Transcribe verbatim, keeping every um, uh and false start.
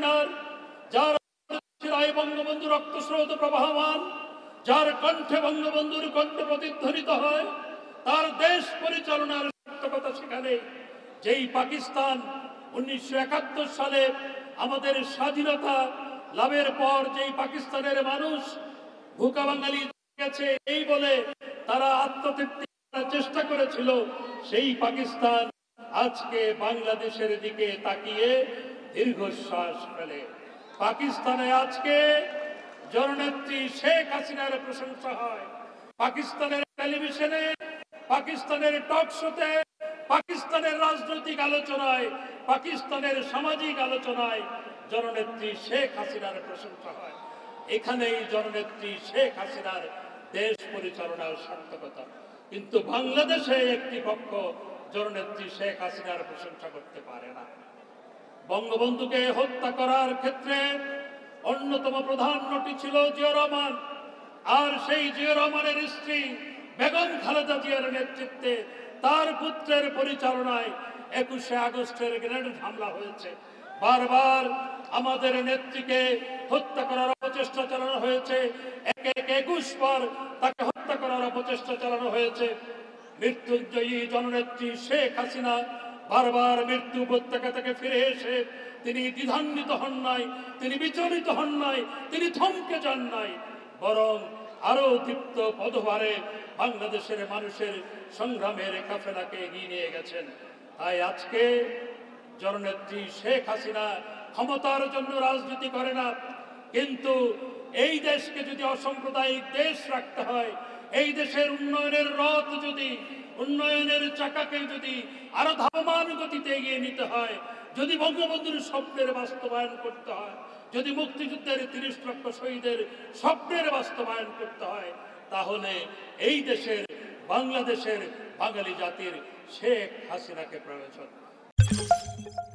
হাসিনার, যার শিরায় বঙ্গবন্ধু রক্তস্রোত প্রবাহমান, যার কণ্ঠে বঙ্গবন্ধুর কণ্ঠ প্রতিধ্বনিত হয়, তার দেশ পরিচালনার সার্থকতা সেখানে। যেই পাকিস্তান উনিশশো একাত্তর সালে আমাদের স্বাধীনতা লাভের পর যেই পাকিস্তানের মানুষ ভুকা বাঙালি গেছে এই বলে তারা আত্মতৃপ্তি করার চেষ্টা করেছিল, সেই পাকিস্তান আজকে বাংলাদেশের দিকে তাকিয়ে দীর্ঘশ্বাস ফেলে। পাকিস্তানে আজকে জননেত্রী শেখ হাসিনার প্রশংসা হয়। পাকিস্তানের টেলিভিশনে, পাকিস্তানের টক শোতে, পাকিস্তানের রাজনৈতিক আলোচনায়, পাকিস্তানের সামাজিক আলোচনায় জননেত্রী শেখ হাসিনার প্রশংসা হয়। এখানেই জননেত্রী শেখ হাসিনার দেশ পরিচালনার সার্থকতা। কিন্তু বাংলাদেশে একটি পক্ষ জননেত্রী শেখ হাসিনার প্রশংসা করতে পারে না। বঙ্গবন্ধুকে হত্যা করার ক্ষেত্রে অন্যতম প্রধান নটি ছিল জিয়াউর রহমান, আর সেই জিয়াউর রহমানের স্ত্রী বেগম খালেদা জিয়ার নেতৃত্বে তার পুত্রের পরিচালনায় একুশে আগস্টের গ্রেনেড হামলা হয়েছে। বারবার আমাদের নেত্রীকে হত্যা করার অপচেষ্টা চালানো হয়েছে, এক এক একুশ বার তাকে হত্যা করার অপচেষ্টা চালানো হয়েছে। মৃত্যুঞ্জয়ী জননেত্রী শেখ হাসিনা বারবার মৃত্যু উপত্যকা থেকে ফিরে এসে তিনি দ্বিধান্বিত হন নাই, তিনি বিচলিত হন নাই, তিনি থমকে যান নাই, বরং আরো দীপ্ত পদভারে বাংলাদেশের মানুষের সংগ্রামের কাফেলাকে এগিয়ে নিয়ে গেছেন। তাই আজকে জননেত্রী শেখ হাসিনা ক্ষমতার জন্য রাজনীতি করে না, কিন্তু এই দেশকে যদি অসাম্প্রদায়িক দেশ রাখতে হয়, এই দেশের উন্নয়নের রথ যদি, উন্নয়নের চাকাকে যদি আরো ধাবমান গতিতে এগিয়ে নিতে হয়, যদি বঙ্গবন্ধুর স্বপ্নের বাস্তবায়ন করতে হয়, যদি মুক্তিযুদ্ধের তিরিশ লক্ষ শহীদের স্বপ্নের বাস্তবায়ন করতে হয়, তাহলে এই দেশের, বাংলাদেশের বাঙালি জাতির শেখ হাসিনাকে প্রয়োজন।